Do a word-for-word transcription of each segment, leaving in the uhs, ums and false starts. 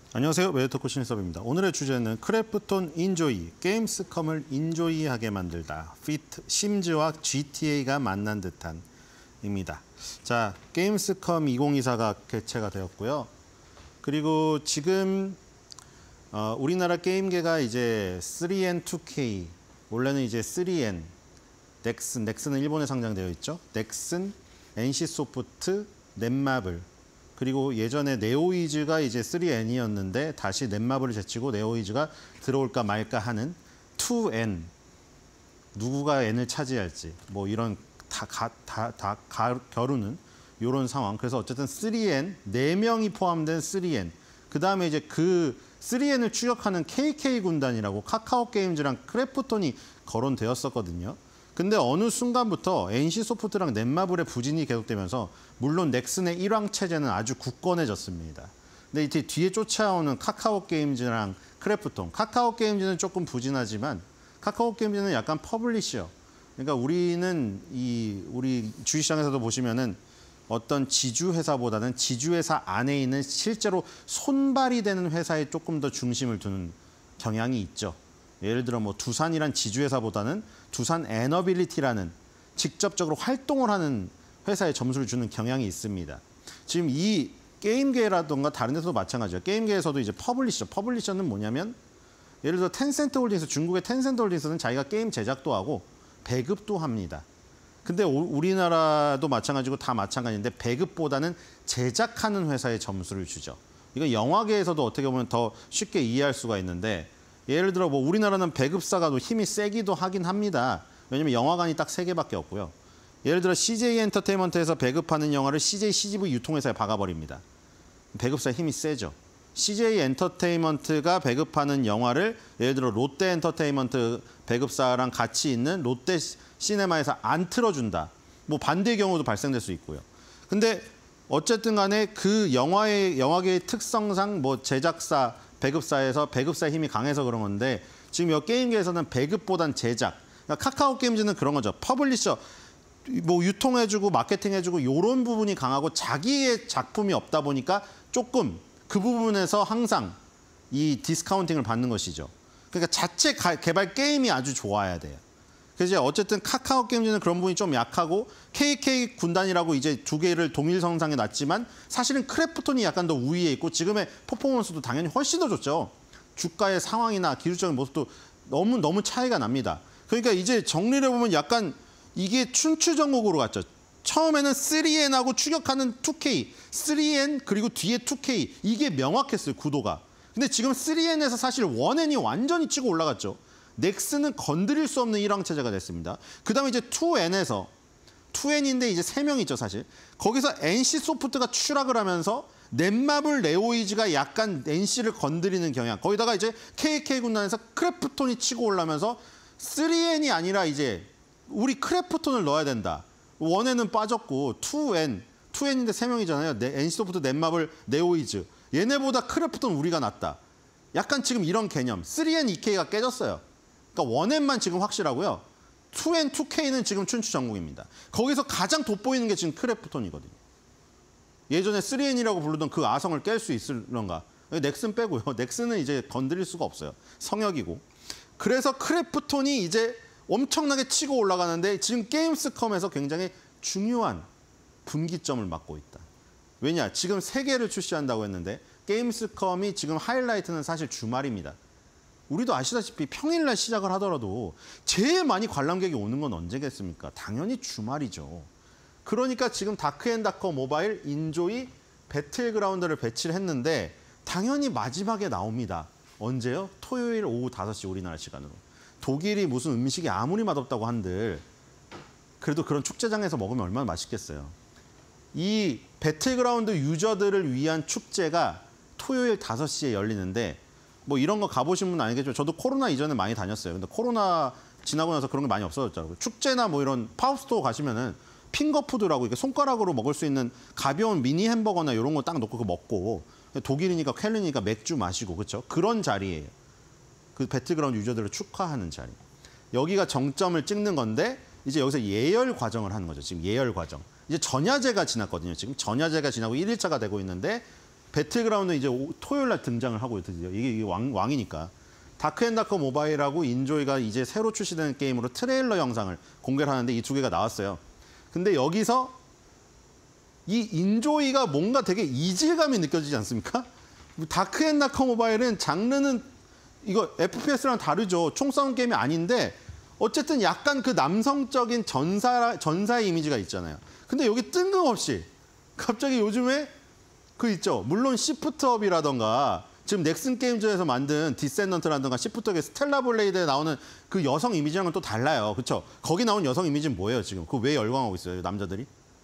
안녕하세요. 메디토크 신섭입니다. 오늘의 주제는 크래프톤 인조이, 게임스컴을 인조이하게 만들다. 피트, 심즈와 지티에이가 만난 듯한 입니다. 자, 게임스컴 이천이십사가 개최가 되었고요. 그리고 지금 어, 우리나라 게임계가 이제 쓰리 엔, 투 케이, 원래는 이제 쓰리 엔, 넥슨, 넥슨은 일본에 상장되어 있죠. 넥슨, 엔씨소프트, 넷마블, 그리고 예전에 네오이즈가 이제 쓰리 엔이었는데 다시 넷마블을 제치고 네오이즈가 들어올까 말까 하는 투 엔, 누구가 N을 차지할지 뭐 이런 다, 가, 다, 다 가, 겨루는 이런 상황. 그래서 어쨌든 쓰리 엔, 네 명이 포함된 쓰리 엔, 그 다음에 이제 그 쓰리 엔을 추격하는 케이케이 군단이라고 카카오 게임즈랑 크래프톤이 거론되었었거든요. 근데 어느 순간부터 엔씨소프트랑 넷마블의 부진이 계속되면서 물론 넥슨의 일왕 체제는 아주 굳건해졌습니다. 근데 이제 뒤에 쫓아오는 카카오 게임즈랑 크래프톤, 카카오 게임즈는 조금 부진하지만 카카오 게임즈는 약간 퍼블리셔. 그러니까 우리는 이 우리 주식시장에서도 보시면은 어떤 지주회사보다는 지주회사 안에 있는 실제로 손발이 되는 회사에 조금 더 중심을 두는 경향이 있죠. 예를 들어 뭐 두산이란 지주회사보다는 두산 에너빌리티라는 직접적으로 활동을 하는 회사에 점수를 주는 경향이 있습니다. 지금 이 게임계라든가 다른 데서도 마찬가지예요. 게임계에서도 이제 퍼블리셔, 퍼블리셔는 뭐냐면 예를 들어 텐센트 홀딩스, 중국의 텐센트 홀딩스는 자기가 게임 제작도 하고 배급도 합니다. 근데 우리나라도 마찬가지고 다 마찬가지인데 배급보다는 제작하는 회사에 점수를 주죠. 이거 영화계에서도 어떻게 보면 더 쉽게 이해할 수가 있는데 예를 들어 뭐 우리나라는 배급사가 힘이 세기도 하긴 합니다. 왜냐면 영화관이 딱 세 개밖에 없고요. 예를 들어 씨제이 엔터테인먼트에서 배급하는 영화를 씨제이 씨지브이 유통회사에 박아버립니다. 배급사 힘이 세죠. 씨제이 엔터테인먼트가 배급하는 영화를 예를 들어 롯데 엔터테인먼트 배급사랑 같이 있는 롯데 시네마에서 안 틀어준다. 뭐 반대의 경우도 발생될 수 있고요. 근데 어쨌든 간에 그 영화의 영화계의 특성상 뭐 제작사, 배급사에서 배급사의 힘이 강해서 그런 건데 지금 이 게임계에서는 배급보단 제작. 그러니까 카카오 게임즈는 그런 거죠. 퍼블리셔, 뭐 유통해주고 마케팅해주고 이런 부분이 강하고 자기의 작품이 없다 보니까 조금 그 부분에서 항상 이 디스카운팅을 받는 것이죠. 그러니까 자체 가, 개발 게임이 아주 좋아야 돼요. 그래서 어쨌든 카카오 게임즈는 그런 부분이 좀 약하고 케이케이 군단이라고 이제 두 개를 동일 선상에 놨지만 사실은 크래프톤이 약간 더 우위에 있고 지금의 퍼포먼스도 당연히 훨씬 더 좋죠. 주가의 상황이나 기술적인 모습도 너무 너무 차이가 납니다. 그러니까 이제 정리를 해보면 약간 이게 춘추전국으로 갔죠. 처음에는 쓰리 엔하고 추격하는 투 케이, 쓰리 엔 그리고 뒤에 투 케이 이게 명확했어요, 구도가. 근데 지금 쓰리 엔에서 사실 원 엔이 완전히 치고 올라갔죠. 넥슨은 건드릴 수 없는 일왕 체제가 됐습니다. 그다음에 이제 투 엔에서 투 엔인데 이제 세 명이 있죠, 사실. 거기서 엔씨소프트가 추락을 하면서 넷마블, 네오이즈가 약간 엔씨를 건드리는 경향. 거기다가 이제 케이케이 군단에서 크래프톤이 치고 올라면서 쓰리 엔이 아니라 이제 우리 크래프톤을 넣어야 된다. 원 엔은 빠졌고 투 엔, 투 엔인데 세 명이잖아요. 엔씨소프트, 넷마블, 네오이즈. 얘네보다 크래프톤 우리가 낫다. 약간 지금 이런 개념. 쓰리 엔, 이케이가 깨졌어요. 그러니까 원 엔만 지금 확실하고요. 투 엔, 투 케이는 지금 춘추전국입니다. 거기서 가장 돋보이는 게 지금 크래프톤이거든요. 예전에 쓰리 엔이라고 부르던 그 아성을 깰 수 있을런가. 넥슨 빼고요. 넥슨은 이제 건드릴 수가 없어요. 성역이고. 그래서 크래프톤이 이제 엄청나게 치고 올라가는데 지금 게임스컴에서 굉장히 중요한 분기점을 맞고 있다. 왜냐? 지금 세 개를 출시한다고 했는데 게임스컴이 지금 하이라이트는 사실 주말입니다. 우리도 아시다시피 평일날 시작을 하더라도 제일 많이 관람객이 오는 건 언제겠습니까? 당연히 주말이죠. 그러니까 지금 다크앤다커 모바일 인조이 배틀그라운드를 배치를 했는데 당연히 마지막에 나옵니다. 언제요? 토요일 오후 다섯 시 우리나라 시간으로. 독일이 무슨 음식이 아무리 맛없다고 한들 그래도 그런 축제장에서 먹으면 얼마나 맛있겠어요. 이 배틀그라운드 유저들을 위한 축제가 토요일 다섯 시에 열리는데 뭐 이런 거 가보신 분은 아니겠지만 저도 코로나 이전에 많이 다녔어요. 근데 코로나 지나고 나서 그런 게 많이 없어졌더라고요. 축제나 뭐 이런 팝스토어 가시면은 핑거푸드라고 이렇게 손가락으로 먹을 수 있는 가벼운 미니 햄버거나 이런 거 딱 놓고 먹고 독일이니까 캘린이니까 맥주 마시고 그렇죠. 그런 자리예요. 그 배틀그라운드 유저들을 축하하는 자리. 여기가 정점을 찍는 건데 이제 여기서 예열 과정을 하는 거죠. 지금 예열 과정. 이제 전야제가 지났거든요. 지금 전야제가 지나고 일 일차가 되고 있는데 배틀그라운드 이제 토요일 날 등장을 하고 있거든요. 이게, 이게 왕, 왕이니까. 다크앤다크 모바일하고 인조이가 이제 새로 출시되는 게임으로 트레일러 영상을 공개를 하는데 이 두 개가 나왔어요. 근데 여기서 이 인조이가 뭔가 되게 이질감이 느껴지지 않습니까? 다크앤다크 모바일은 장르는 이거 에프피에스랑 다르죠. 총싸움 게임이 아닌데 어쨌든 약간 그 남성적인 전사, 전사의 이미지가 있잖아요. 근데 여기 뜬금없이 갑자기 요즘에 그 있죠. 물론 시프트업이라던가 지금 넥슨 게임즈에서 만든 디센던트라든가 시프트업의 스텔라 블레이드에 나오는 그 여성 이미지랑은 또 달라요. 그렇죠? 거기 나온 여성 이미지는 뭐예요 지금? 그거 왜 열광하고 있어요 남자들이?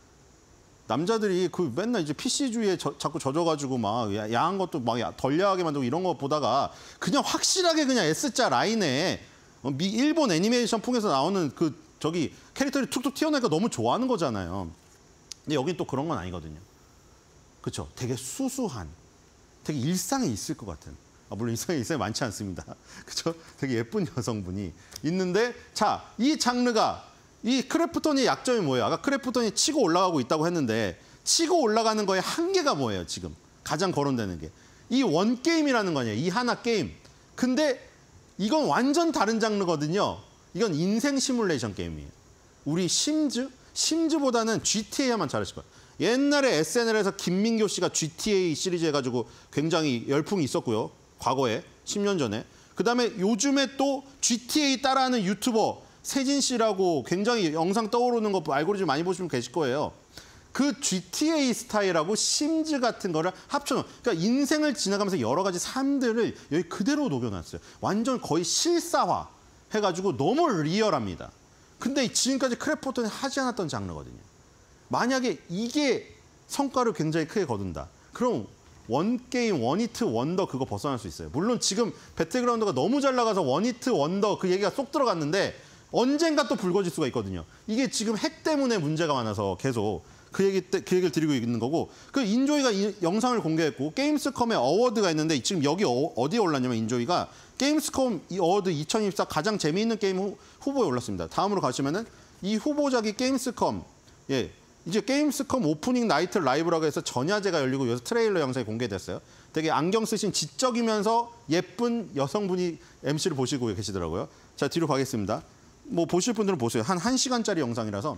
남자들이 그 맨날 이제 피씨주의에 저, 자꾸 젖어가지고 막 야한 것도 막 덜 야하게 만들고 이런 거 보다가 그냥 확실하게 그냥 S자 라인에 미 일본 애니메이션 풍에서 나오는 그 저기 캐릭터들이 툭툭 튀어나오니까 너무 좋아하는 거잖아요. 근데 여긴 또 그런 건 아니거든요. 그렇죠? 되게 수수한, 되게 일상에 있을 것 같은. 아, 물론 일상에 일상에 많지 않습니다. 그렇죠? 되게 예쁜 여성분이 있는데 자, 이 장르가 이 크래프톤의 약점이 뭐예요? 아까 크래프톤이 치고 올라가고 있다고 했는데 치고 올라가는 거의 한계가 뭐예요, 지금? 가장 거론되는 게. 이 원게임이라는 거 아니에요, 이 하나 게임. 근데 이건 완전 다른 장르거든요. 이건 인생 시뮬레이션 게임이에요. 우리 심즈? 심즈보다는 지티에이만 잘하실 거예요. 옛날에 에스엔엘에서 김민교 씨가 지티에이 시리즈 해가지고 굉장히 열풍이 있었고요. 과거에, 십 년 전에. 그다음에 요즘에 또 지티에이 따라하는 유튜버 세진 씨라고 굉장히 영상 떠오르는 거 알고리즘 많이 보시면 계실 거예요. 그 지티에이 스타일하고 심즈 같은 거를 합쳐놓은, 그러니까 인생을 지나가면서 여러 가지 삶들을 여기 그대로 녹여놨어요. 완전 거의 실사화 해가지고 너무 리얼합니다. 근데 지금까지 크래프톤이 하지 않았던 장르거든요. 만약에 이게 성과를 굉장히 크게 거둔다. 그럼 원게임, 원히트 원더 그거 벗어날 수 있어요. 물론 지금 배틀그라운드가 너무 잘 나가서 원히트 원더 그 얘기가 쏙 들어갔는데 언젠가 또 불거질 수가 있거든요. 이게 지금 핵 때문에 문제가 많아서 계속 그, 얘기 때, 그 얘기를 드리고 있는 거고, 그 인조이가 이 영상을 공개했고 게임스컴의 어워드가 있는데 지금 여기 어, 어디에 올랐냐면 인조이가 게임스컴 이 어워드 이천이십사 가장 재미있는 게임 후, 후보에 올랐습니다. 다음으로 가시면은 이 후보작이 게임스컴, 예, 이제 게임스컴 오프닝 나이트 라이브라고 해서 전야제가 열리고 여기서 트레일러 영상이 공개됐어요. 되게 안경 쓰신 지적이면서 예쁜 여성분이 엠씨를 보시고 계시더라고요. 자, 뒤로 가겠습니다. 뭐 보실 분들은 보세요. 한 1시간짜리 영상이라서.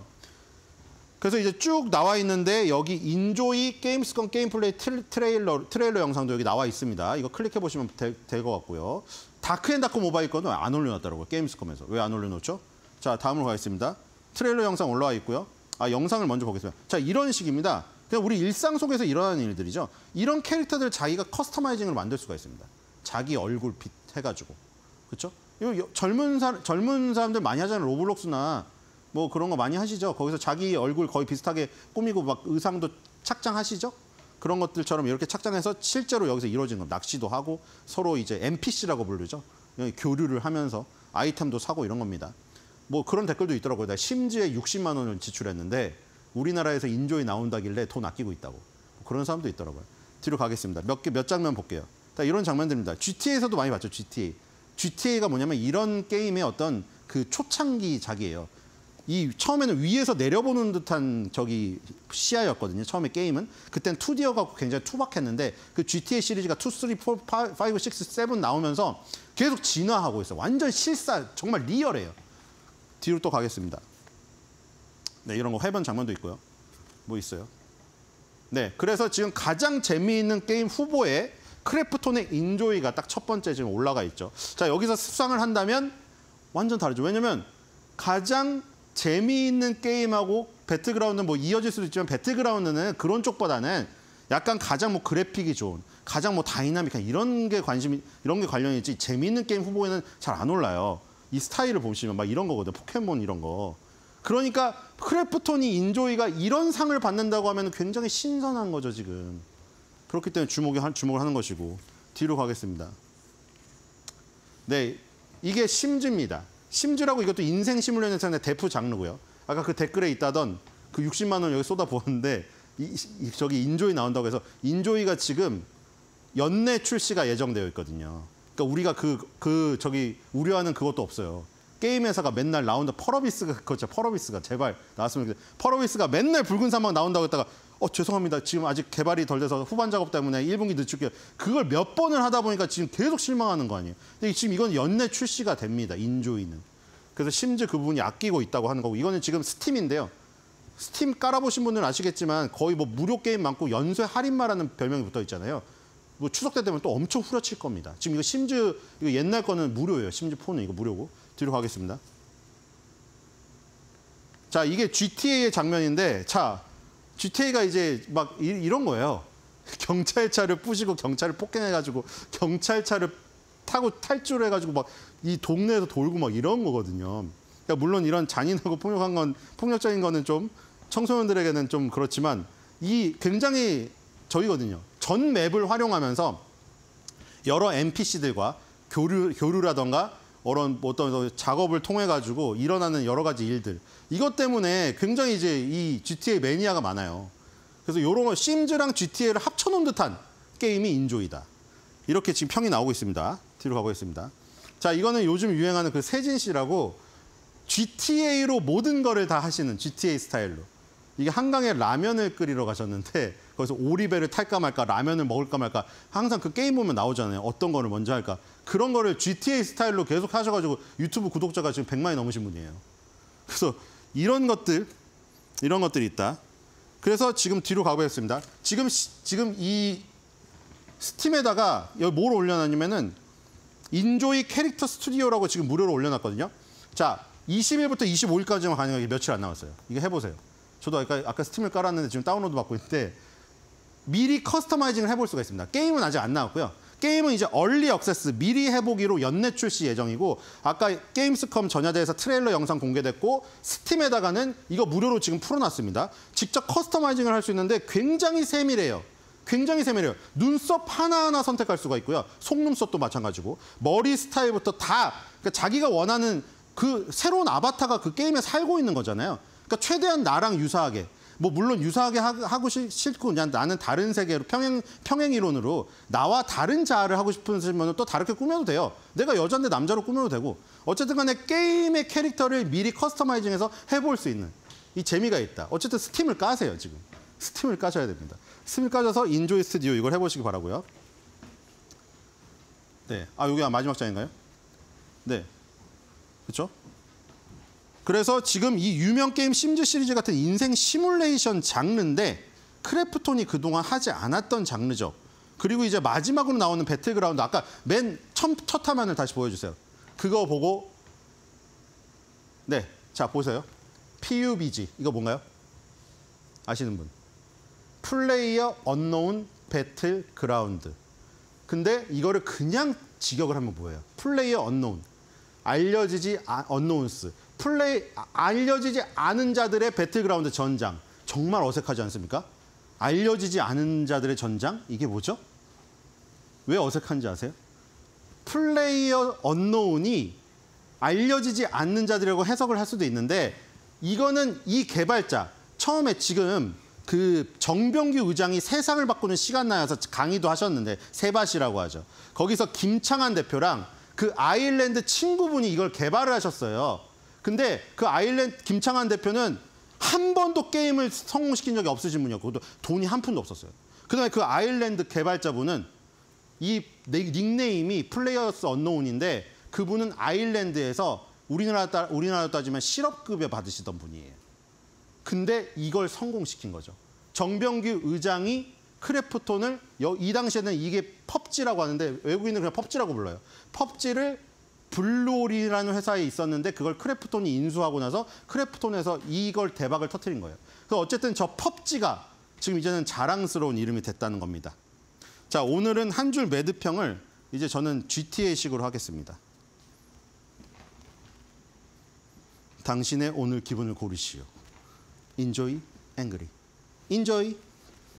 그래서 이제 쭉 나와 있는데 여기 인조이 게임스컴 게임 플레이 트레일러, 트레일러 영상도 여기 나와 있습니다. 이거 클릭해 보시면 될 것 같고요. 다크앤다크 모바일 거는 안 올려놨더라고요. 게임스컴에서. 왜 안 올려놓죠? 자, 다음으로 가겠습니다. 트레일러 영상 올라와 있고요. 아, 영상을 먼저 보겠습니다. 자, 이런 식입니다. 그냥 우리 일상 속에서 일어나는 일들이죠. 이런 캐릭터들 자기가 커스터마이징을 만들 수가 있습니다. 자기 얼굴 빛 해가지고. 그렇죠? 이거 젊은, 사, 젊은 사람들 많이 하잖아요. 로블록스나 뭐 그런 거 많이 하시죠. 거기서 자기 얼굴 거의 비슷하게 꾸미고 막 의상도 착장하시죠. 그런 것들처럼 이렇게 착장해서 실제로 여기서 이루어진 건 낚시도 하고 서로 이제 엠피씨라고 부르죠. 교류를 하면서 아이템도 사고 이런 겁니다. 뭐 그런 댓글도 있더라고요. 나 심지에 육십만 원을 지출했는데 우리나라에서 인조이 나온다길래 돈 아끼고 있다고. 그런 사람도 있더라고요. 뒤로 가겠습니다. 몇 개, 몇 장면 볼게요. 이런 장면들입니다. 지티에이에서도 많이 봤죠. 지티에이. 지티에이가 뭐냐면 이런 게임의 어떤 그 초창기작이에요. 이 처음에는 위에서 내려보는 듯한 저기 시야였거든요. 처음에 게임은. 그땐 투디여갖고 굉장히 투박했는데 그 지티에이 시리즈가 투, 쓰리, 포, 파이브, 식스, 세븐 나오면서 계속 진화하고 있어요. 완전 실사, 정말 리얼해요. 뒤로 또 가겠습니다. 네, 이런 거 해변 장면도 있고요. 뭐 있어요? 네, 그래서 지금 가장 재미있는 게임 후보에 크래프톤의 인조이가 딱 첫 번째 지금 올라가 있죠. 자, 여기서 수상을 한다면 완전 다르죠. 왜냐면 가장 재미있는 게임하고 배틀그라운드는 뭐 이어질 수도 있지만 배틀그라운드는 그런 쪽보다는 약간 가장 뭐 그래픽이 좋은, 가장 뭐 다이나믹한 이런 게 관심이, 이런 게 관련이 있지 재미있는 게임 후보에는 잘 안 올라요. 이 스타일을 보시면 막 이런 거거든요. 포켓몬 이런 거. 그러니까 크래프톤이 인조이가 이런 상을 받는다고 하면 굉장히 신선한 거죠, 지금. 그렇기 때문에 주목이, 주목을 하는 것이고. 뒤로 가겠습니다. 네, 이게 심즈입니다. 심즈라고 이것도 인생 시뮬레이션의 대표 장르고요. 아까 그 댓글에 있다던 그 육십만 원 여기 쏟아부었는데 이, 이, 저기 인조이 나온다고 해서 인조이가 지금 연내 출시가 예정되어 있거든요. 그러니까 우리가 그, 그 저기 우려하는 그것도 없어요. 게임 회사가 맨날 나온다. 펄어비스가 그렇죠. 펄어비스가 제발 나왔으면 좋겠어요. 펄어비스가 맨날 붉은 사막 나온다고 했다가 어 죄송합니다. 지금 아직 개발이 덜 돼서 후반 작업 때문에 일 분기 늦출게요. 그걸 몇 번을 하다 보니까 지금 계속 실망하는 거 아니에요. 근데 지금 이건 연내 출시가 됩니다. 인조이는. 그래서 심지어 그 부분이 아끼고 있다고 하는 거고 이거는 지금 스팀인데요. 스팀 깔아보신 분들은 아시겠지만 거의 뭐 무료 게임 많고 연쇄 할인마라는 별명이 붙어 있잖아요. 뭐 추석 때 되면 또 엄청 후려칠 겁니다. 지금 이거 심즈 이거 옛날 거는 무료예요. 심즈 포는 이거 무료고. 뒤로 가겠습니다. 자, 이게 지티에이의 장면인데 자, 지티에이가 이제 막 이, 이런 거예요. 경찰차를 부시고 경찰을 폭행해가지고 경찰차를 타고 탈주를 해가지고 막 이 동네에서 돌고 막 이런 거거든요. 그러니까 물론 이런 잔인하고 폭력한 건 폭력적인 거는 좀 청소년들에게는 좀 그렇지만 이 굉장히 저기거든요. 전 맵을 활용하면서 여러 엔피씨들과 교류 교류라던가 어떤 어떤 작업을 통해 가지고 일어나는 여러 가지 일들 이것 때문에 굉장히 이제 이 지티에이 매니아가 많아요. 그래서 이런 거 심즈랑 지티에이를 합쳐놓은 듯한 게임이 인조이다. 이렇게 지금 평이 나오고 있습니다. 뒤로 가보겠습니다. 자, 이거는 요즘 유행하는 그 세진 씨라고 지티에이로 모든 거를 다 하시는 지티에이 스타일로. 이게 한강에 라면을 끓이러 가셨는데 거기서 오리배를 탈까 말까 라면을 먹을까 말까 항상 그 게임 보면 나오잖아요. 어떤 거를 먼저 할까. 그런 거를 지티에이 스타일로 계속 하셔가지고 유튜브 구독자가 지금 백만이 넘으신 분이에요. 그래서 이런 것들, 이런 것들이 있다. 그래서 지금 뒤로 가보겠습니다. 지금, 지금 이 스팀에다가 여기 뭘 올려놨냐면은 인조이 캐릭터 스튜디오라고 지금 무료로 올려놨거든요. 자, 이십 일부터 이십오 일까지만 가능하게 며칠 안 남았어요. 이거 해보세요. 저도 아까, 아까 스팀을 깔았는데 지금 다운로드 받고 있는데 미리 커스터마이징을 해볼 수가 있습니다. 게임은 아직 안 나왔고요. 게임은 이제 얼리 액세스, 미리 해보기로 연내 출시 예정이고 아까 게임스컴 전야대에서 트레일러 영상 공개됐고 스팀에다가는 이거 무료로 지금 풀어놨습니다. 직접 커스터마이징을 할 수 있는데 굉장히 세밀해요. 굉장히 세밀해요. 눈썹 하나하나 선택할 수가 있고요. 속눈썹도 마찬가지고 머리 스타일부터 다 그러니까 자기가 원하는 그 새로운 아바타가 그 게임에 살고 있는 거잖아요. 그러니까 최대한 나랑 유사하게 뭐 물론 유사하게 하고 싫고 그냥 나는 다른 세계로 평행 평행 이론으로 나와 다른 자아를 하고 싶으시면 또 다르게 꾸며도 돼요. 내가 여자인데 남자로 꾸며도 되고 어쨌든 간에 게임의 캐릭터를 미리 커스터마이징해서 해볼 수 있는 이 재미가 있다. 어쨌든 스팀을 까세요 지금. 스팀을 까셔야 됩니다. 스팀을 까셔서 인조이 스튜디오 이걸 해보시기 바라고요. 네, 아 여기가 마지막 장인가요? 네, 그렇죠? 그래서 지금 이 유명 게임 심즈 시리즈 같은 인생 시뮬레이션 장르인데 크래프톤이 그동안 하지 않았던 장르죠. 그리고 이제 마지막으로 나오는 배틀그라운드 아까 맨 첫, 첫 화면을 다시 보여주세요. 그거 보고 네, 자 보세요. 피유비지 이거 뭔가요? 아시는 분? 플레이어 언노운 배틀그라운드. 근데 이거를 그냥 직역을 하면 뭐예요? 플레이어 언노운. 알려지지 아, 언노운스. 플레이 알려지지 않은 자들의 배틀그라운드 전장. 정말 어색하지 않습니까? 알려지지 않은 자들의 전장? 이게 뭐죠? 왜 어색한지 아세요? 플레이어 언노운이 알려지지 않는 자들이라고 해석을 할 수도 있는데 이거는 이 개발자 처음에 지금 그 정병규 의장이 세상을 바꾸는 시간나여서 강의도 하셨는데 세바시라고 하죠. 거기서 김창한 대표랑 그 아일랜드 친구분이 이걸 개발을 하셨어요. 근데 그 아일랜드 김창한 대표는 한 번도 게임을 성공시킨 적이 없으신 분이었고 돈이 한 푼도 없었어요. 그다음에 그 아일랜드 개발자분은 이 닉네임이 플레이어스 언노운인데 그분은 아일랜드에서 우리나라 따, 우리나라로 따지면 실업급여 받으시던 분이에요. 근데 이걸 성공시킨 거죠. 정병규 의장이 크래프톤을 이 당시에는 이게 펍지라고 하는데 외국인은 그냥 펍지라고 불러요. 펍지를 블루오리라는 회사에 있었는데 그걸 크래프톤이 인수하고 나서 크래프톤에서 이걸 대박을 터뜨린 거예요. 그래서 어쨌든 저 펍지가 지금 이제는 자랑스러운 이름이 됐다는 겁니다. 자, 오늘은 한 줄 매드평을 이제 저는 지티에이식으로 하겠습니다. 당신의 오늘 기분을 고르시오. Enjoy, angry. Enjoy.